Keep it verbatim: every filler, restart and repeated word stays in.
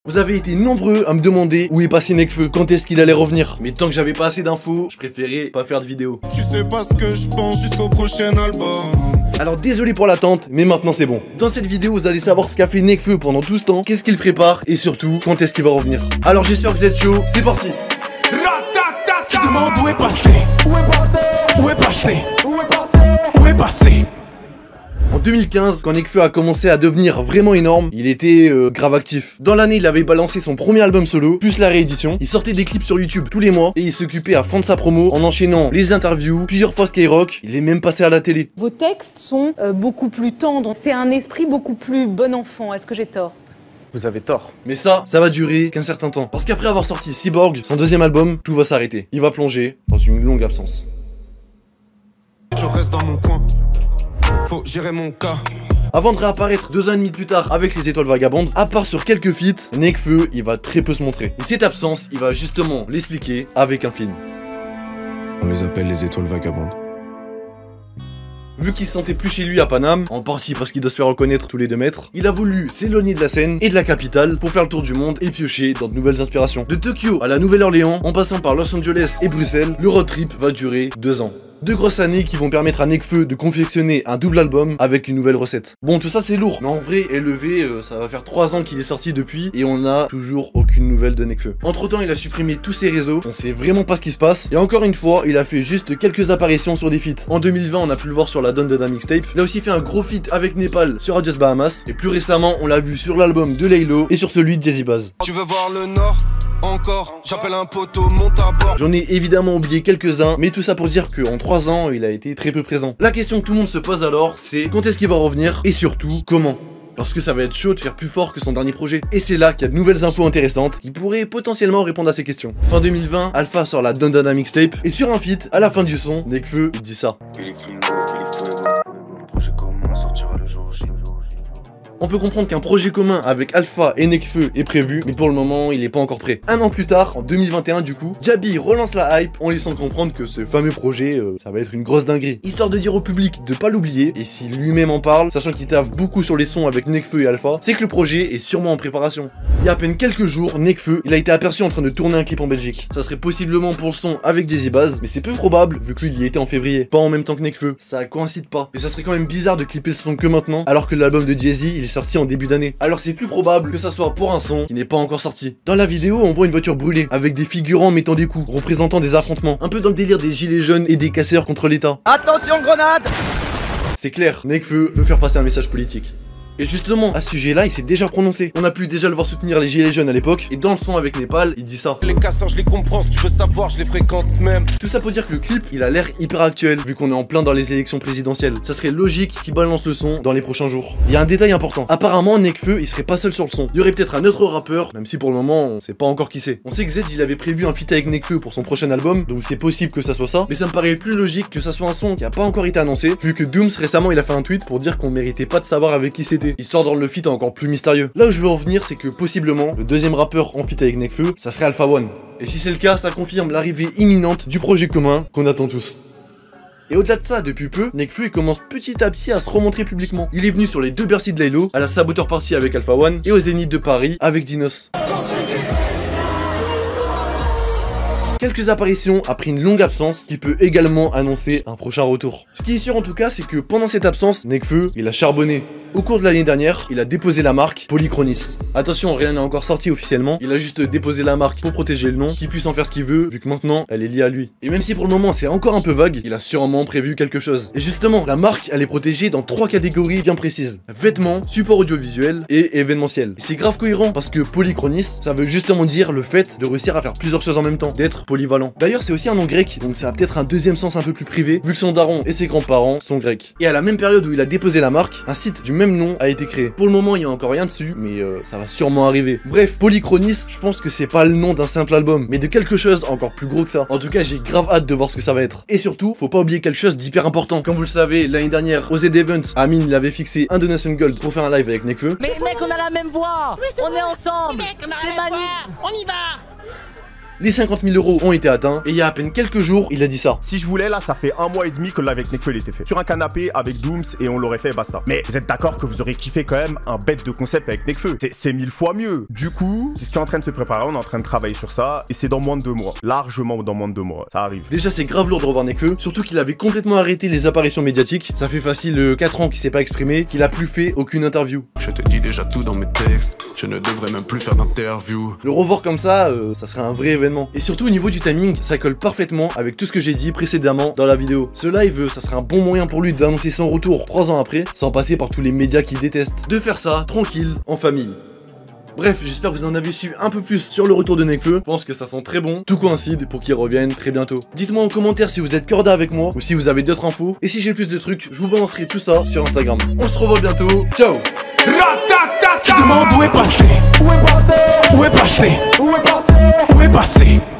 Vous avez été nombreux à me demander où est passé Nekfeu, quand est-ce qu'il allait revenir. Mais tant que j'avais pas assez d'infos, je préférais pas faire de vidéo. Tu sais pas ce que je pense jusqu'au prochain album. Alors désolé pour l'attente, mais maintenant c'est bon. Dans cette vidéo, vous allez savoir ce qu'a fait Nekfeu pendant tout ce temps, qu'est-ce qu'il prépare, et surtout, quand est-ce qu'il va revenir. Alors j'espère que vous êtes chaud, c'est parti. Tu demandes où est passé, où est passé, où est passé, où est passé, où est passé. En deux mille quinze, quand Nekfeu a commencé à devenir vraiment énorme, il était euh, grave actif. Dans l'année, il avait balancé son premier album solo, plus la réédition. Il sortait des clips sur YouTube tous les mois et il s'occupait à fond de sa promo en enchaînant les interviews, plusieurs fois Skyrock. Il est même passé à la télé. Vos textes sont euh, beaucoup plus tendres. C'est un esprit beaucoup plus bon enfant. Est-ce que j'ai tort? Vous avez tort. Mais ça, ça va durer qu'un certain temps. Parce qu'après avoir sorti Cyborg, son deuxième album, tout va s'arrêter. Il va plonger dans une longue absence. Je reste dans mon coin. Faut gérer mon cas. Avant de réapparaître deux ans et demi plus tard avec les Étoiles Vagabondes, à part sur quelques feats, Nekfeu, il va très peu se montrer. Et cette absence, il va justement l'expliquer avec un film. On les appelle les Étoiles Vagabondes. Vu qu'il se sentait plus chez lui à Paname, en partie parce qu'il doit se faire reconnaître tous les deux mètres, il a voulu s'éloigner de la scène et de la capitale pour faire le tour du monde et piocher dans de nouvelles inspirations. De Tokyo à la Nouvelle-Orléans, en passant par Los Angeles et Bruxelles, le road trip va durer deux ans. Deux grosses années qui vont permettre à Nekfeu de confectionner un double album avec une nouvelle recette. Bon, tout ça c'est lourd, mais en vrai, élevé, euh, ça va faire trois ans qu'il est sorti depuis et on n'a toujours aucune nouvelle de Nekfeu. Entre temps, il a supprimé tous ses réseaux, on sait vraiment pas ce qui se passe, et encore une fois, il a fait juste quelques apparitions sur des feats. En deux mille vingt, on a pu le voir sur la Don Dada mixtape, il a aussi fait un gros feat avec Népal sur Adios Bahamas, et plus récemment, on l'a vu sur l'album de Laylo et sur celui de Jazzy Baz. Tu veux voir le nord? Encore, j'appelle un poteau, monte à bord. J'en ai évidemment oublié quelques-uns, mais tout ça pour dire qu'en trois ans, il a été très peu présent. La question que tout le monde se pose alors, c'est quand est-ce qu'il va revenir et surtout, comment? Parce que ça va être chaud de faire plus fort que son dernier projet. Et c'est là qu'il y a de nouvelles infos intéressantes qui pourraient potentiellement répondre à ces questions. Fin deux mille vingt, Alpha sort la Don Dada mixtape, et sur un feat, à la fin du son, Nekfeu il dit ça. Le projet commun sortira le jour J. On peut comprendre qu'un projet commun avec Alpha et Nekfeu est prévu, mais pour le moment, il est pas encore prêt. Un an plus tard, en deux mille vingt et un du coup, Jabi relance la hype en laissant comprendre que ce fameux projet, euh, ça va être une grosse dinguerie. Histoire de dire au public de pas l'oublier, et si lui-même en parle, sachant qu'il taffe beaucoup sur les sons avec Nekfeu et Alpha, c'est que le projet est sûrement en préparation. Il y a à peine quelques jours, Nekfeu, il a été aperçu en train de tourner un clip en Belgique. Ça serait possiblement pour le son avec Jazzy Baz, mais c'est peu probable vu que lui il y était en février, pas en même temps que Nekfeu. Ça coïncide pas. Et ça serait quand même bizarre de clipper le son que maintenant, alors que l'album de Jazzy, il est sorti en début d'année. Alors c'est plus probable que ça soit pour un son qui n'est pas encore sorti. Dans la vidéo, on voit une voiture brûlée, avec des figurants mettant des coups, représentant des affrontements, un peu dans le délire des gilets jaunes et des casseurs contre l'État. Attention grenade! C'est clair, Nekfeu veut faire passer un message politique. Et justement, à ce sujet-là, il s'est déjà prononcé. On a pu déjà le voir soutenir les gilets jaunes à l'époque, et dans le son avec Népal, il dit ça. Les casseurs, je les comprends, si tu veux savoir, je les fréquente même. Tout ça pour dire que le clip, il a l'air hyper actuel, vu qu'on est en plein dans les élections présidentielles. Ça serait logique qu'il balance le son dans les prochains jours. Il y a un détail important. Apparemment, Nekfeu, il serait pas seul sur le son. Il y aurait peut-être un autre rappeur, même si pour le moment, on sait pas encore qui c'est. On sait que Z, il avait prévu un feat avec Nekfeu pour son prochain album, donc c'est possible que ça soit ça. Mais ça me paraît plus logique que ça soit un son qui a pas encore été annoncé, vu que Dooms récemment, il a fait un tweet pour dire qu'on méritait pas de savoir avec qui c'était, histoire de rendre le feat encore plus mystérieux. Là où je veux en venir, c'est que possiblement, le deuxième rappeur en feat avec Nekfeu, ça serait Alpha One. Et si c'est le cas, ça confirme l'arrivée imminente du projet commun qu'on attend tous. Et au-delà de ça, depuis peu, Nekfeu il commence petit à petit à se remontrer publiquement. Il est venu sur les deux Bercy de Laylo, à la Saboteur Party avec Alpha One, et au Zénith de Paris avec Dinos. Quelques apparitions après une longue absence qui peut également annoncer un prochain retour. Ce qui est sûr en tout cas, c'est que pendant cette absence, Nekfeu, il a charbonné. Au cours de l'année dernière, il a déposé la marque Polychronis. Attention, rien n'est encore sorti officiellement, il a juste déposé la marque pour protéger le nom, qu'il puisse en faire ce qu'il veut, vu que maintenant, elle est liée à lui. Et même si pour le moment c'est encore un peu vague, il a sûrement prévu quelque chose. Et justement, la marque, elle est protégée dans trois catégories bien précises. Vêtements, support audiovisuel et événementiel. Et c'est grave cohérent, parce que Polychronis, ça veut justement dire le fait de réussir à faire plusieurs choses en même temps, d'être polyvalent. D'ailleurs, c'est aussi un nom grec, donc ça a peut-être un deuxième sens un peu plus privé, vu que son daron et ses grands-parents sont grecs. Et à la même période où il a déposé la marque, un site du même nom a été créé. Pour le moment, il n'y a encore rien dessus, mais euh, ça va sûrement arriver. Bref, Polychronis, je pense que c'est pas le nom d'un simple album, mais de quelque chose encore plus gros que ça. En tout cas, j'ai grave hâte de voir ce que ça va être. Et surtout, faut pas oublier quelque chose d'hyper important. Comme vous le savez, l'année dernière, au Z Event, Amine il avait fixé un Donation Gold pour faire un live avec Nekfeu. Mais mec, on a la même voix. Oui, on est ensemble. Mec, on a C'est rien à magnifique. voir. On y va. Les cinquante mille euros ont été atteints et il y a à peine quelques jours, il a dit ça. Si je voulais, là, ça fait un mois et demi que l'avec Nekfeu il était fait. Sur un canapé avec Dooms et on l'aurait fait, basta. Mais vous êtes d'accord que vous aurez kiffé quand même un bête de concept avec Nekfeu. C'est mille fois mieux. Du coup, c'est ce qui est en train de se préparer. On est en train de travailler sur ça et c'est dans moins de deux mois. Largement dans moins de deux mois. Ça arrive. Déjà, c'est grave lourd de revoir Nekfeu, surtout qu'il avait complètement arrêté les apparitions médiatiques. Ça fait facile quatre ans qu'il s'est pas exprimé, qu'il a plus fait aucune interview. Je te dis déjà tout dans mes textes. Je ne devrais même plus faire d'interview. Le revoir comme ça, euh, ça serait un vrai événement. Et surtout au niveau du timing, ça colle parfaitement avec tout ce que j'ai dit précédemment dans la vidéo. Ce live, ça serait un bon moyen pour lui d'annoncer son retour trois ans après, sans passer par tous les médias qu'il déteste. De faire ça, tranquille, en famille. Bref, j'espère que vous en avez su un peu plus sur le retour de Nekfeu. Je pense que ça sent très bon. Tout coïncide pour qu'il revienne très bientôt. Dites-moi en commentaire si vous êtes corda avec moi ou si vous avez d'autres infos. Et si j'ai plus de trucs, je vous balancerai tout ça sur Instagram. On se revoit bientôt. Ciao. Tu demandes où est passé? Où est passé? Où est passé? Où est passé? Où est passé?